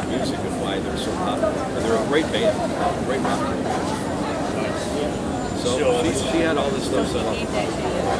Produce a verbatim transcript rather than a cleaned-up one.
their music and why they're so popular. And they're a great band, a great rock band. So she, she had all this stuff set up.